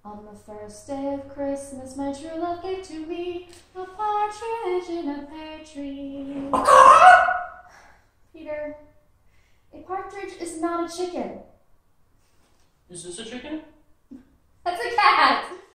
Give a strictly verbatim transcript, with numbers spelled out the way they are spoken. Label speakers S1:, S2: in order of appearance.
S1: On the first day of Christmas, my true love gave to me a partridge in a pear tree. Peter, a partridge is not a chicken.
S2: Is this a chicken?
S1: That's a cat!